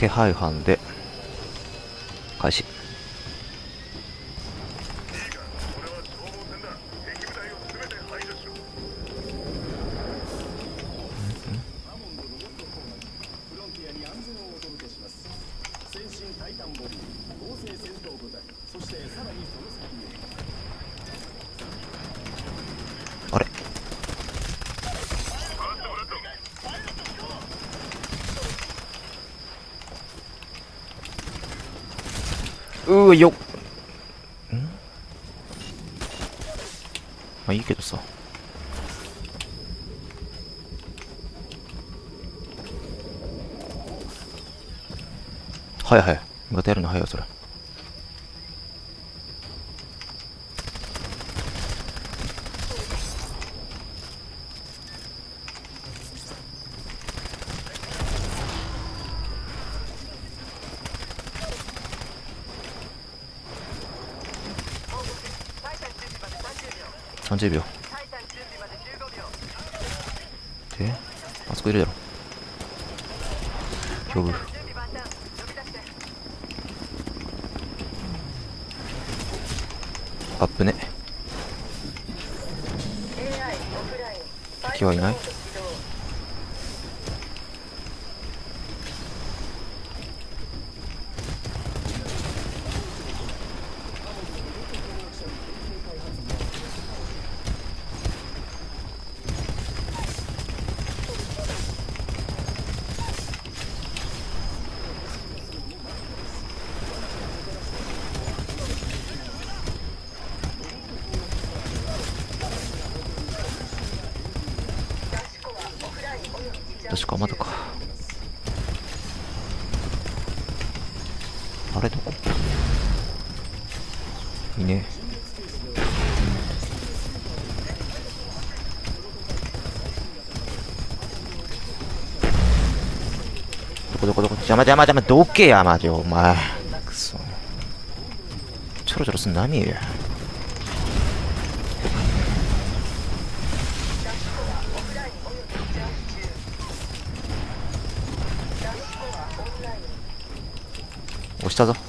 手配犯で開始。あれ、うーよっ。まあいいけどさ。はいはい。またやるの早いよそれ。30秒で、あそこいるだろ。強風アップね。敵はいない。確かまだか。あれどこいいね。どこ邪魔どけやマジお前。くそちょろちょろすんなみや。押したぞ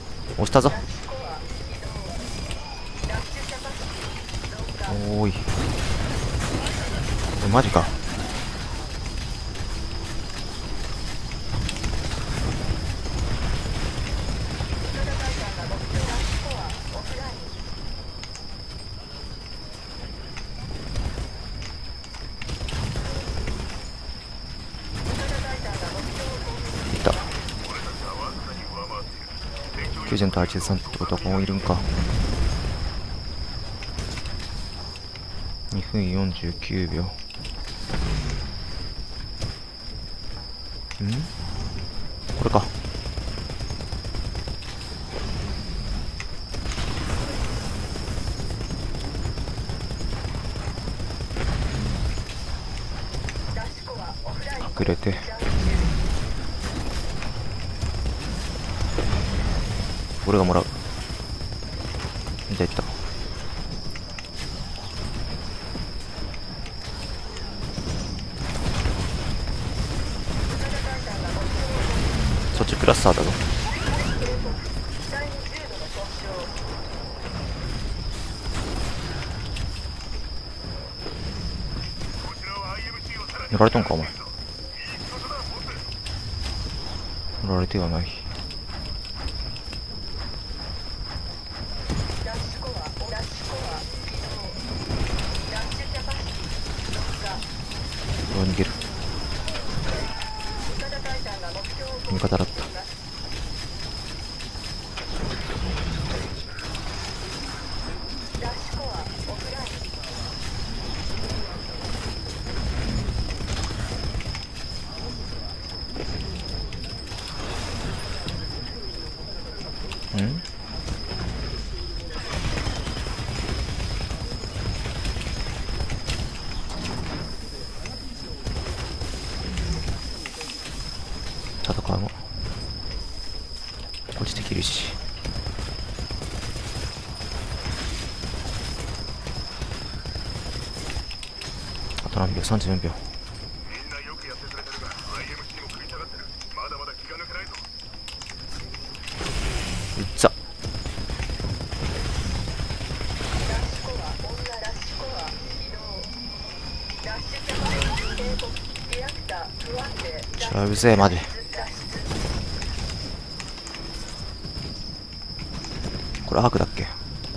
おーい、マジか。いた。90と83ってことはもういるんか。2分49秒。これか。隠れて俺がもらう。いったいった。そっちクラスターだぞ。やられたんかお前。やられてはない。逃げる。味方だった。戦うも落ちてきるし。あと何秒。34秒。 ざ。ちょうぜえマジ。これアークだっけ。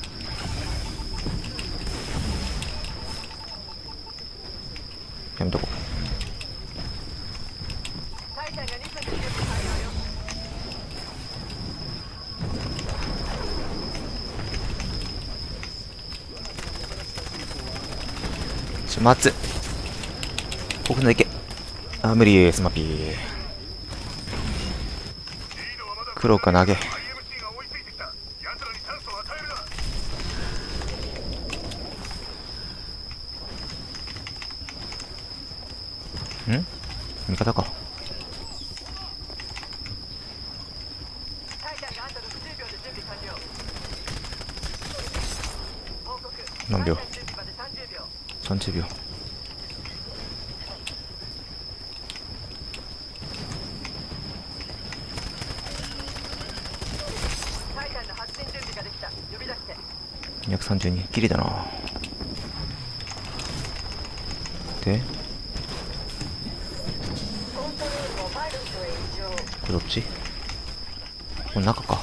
やめとこう。待つ。奥の池。あ、無理。スマピー。黒か投げ。ん？味方か。何秒？30秒。232ギリだな。でこれどっち？これ中か。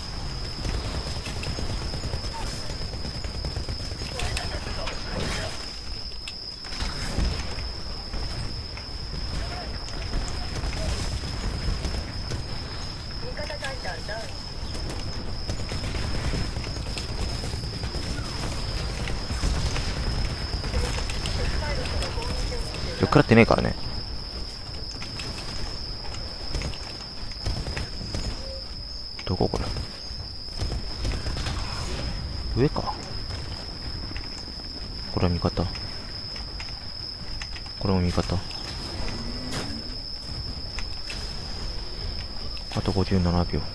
食らってねえからね。どここれ。上か。これは味方。これも味方。あと57秒。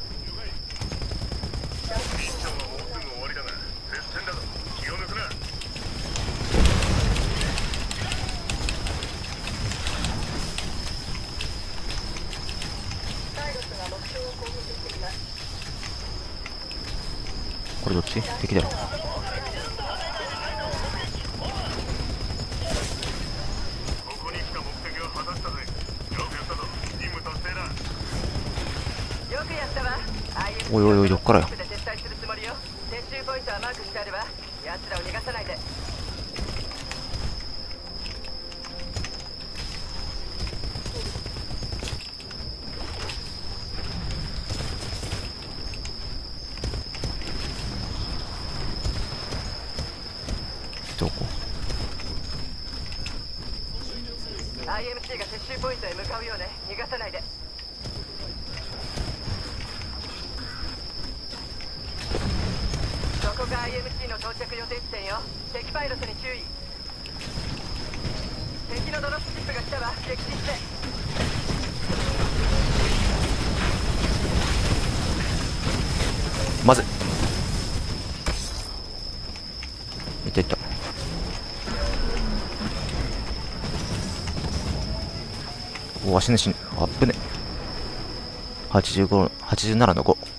これどっち？敵だろ。おいおいおい、どっからよ。どこ？ IMC が撤収ポイントへ向かうようね。逃がさないで。そこが IMC の到着予定地点よ。敵パイロットに注意。敵のドロップシップが来たわ。撃沈して。 まずいったいった。おわしねし、あっぶね。85、87の5。